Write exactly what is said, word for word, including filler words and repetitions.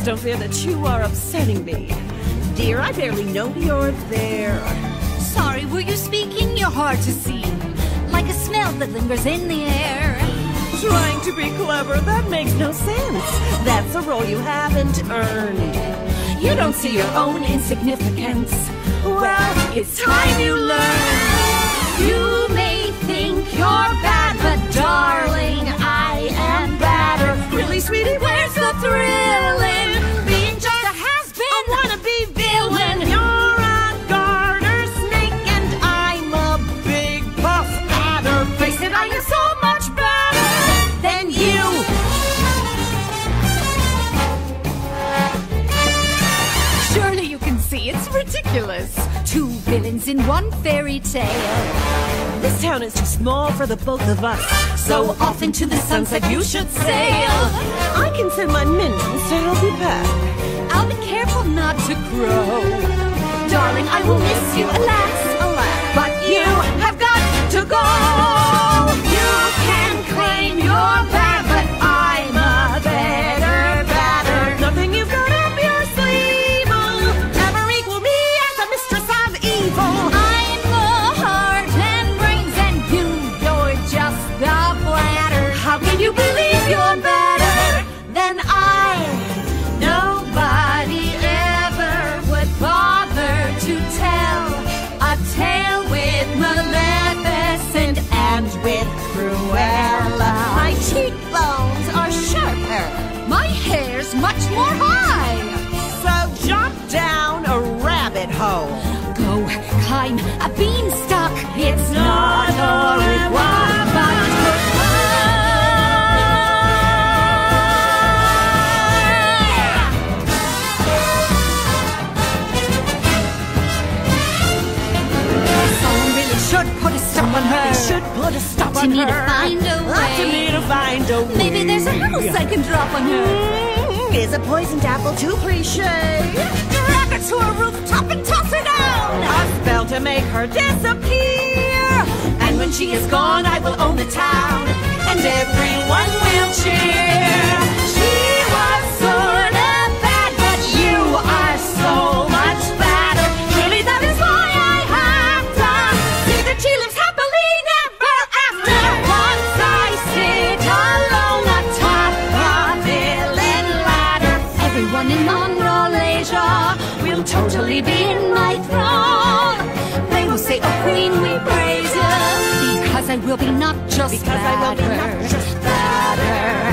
don't fear that you are upsetting me. Dear, I barely know you're there. Sorry, were you speaking? You're hard to see, like a smell that lingers in the air. Trying to be clever, that makes no sense. That's a role you haven't earned. You don't see your own insignificance. Well, it's time you learn. You may think you're bad, but darling, I am badder. Really, sweetie, Where's the thrill in being just a has-been? I wanna be villain. You're a garter snake and I'm a big puff adder. Face it, I am so much better than you. Surely you can see it's ridiculous. Two villains in one fairy tale. This town is too small for the both of us. So off into the sunset you should sail. I can send my minions to help you pack. I'll be careful not to grow. Darling, I will miss you, alas, Alas, but you have got to go. You can claim you're bad, but I'm a better, better. nothing you've got up your sleeve will ever equal me as the mistress of evil. I'm the heart and brains, and you, you're just the bladder. How can you believe you're better than I? Nobody ever would bother to tell a tale with Maleficent and with Cruella. My cheekbones are sharper, My hair's much more high. so jump down a rabbit hole. Go climb a beanstalk. It's not a requirement, but someone really should put a stop on her. They should put a stop To on me her. to find a Up to way. me to find a way. Maybe there's a house I can drop on her. Mm, Is a poisoned apple too cliche? Drag her to a rooftop and toss her down. A spell to make her disappear. And when she is gone, I will own the town, and everyone will cheer. She was sort of bad, but you are so much better. Really, that is why I have to see that she lives happily never after. Once I sit alone atop a villain ladder, everyone in Monroe-Leisure will totally be in my throne. They will say, "Oh, Queen, we praise you," because I will be not just Because I will be better, not just better.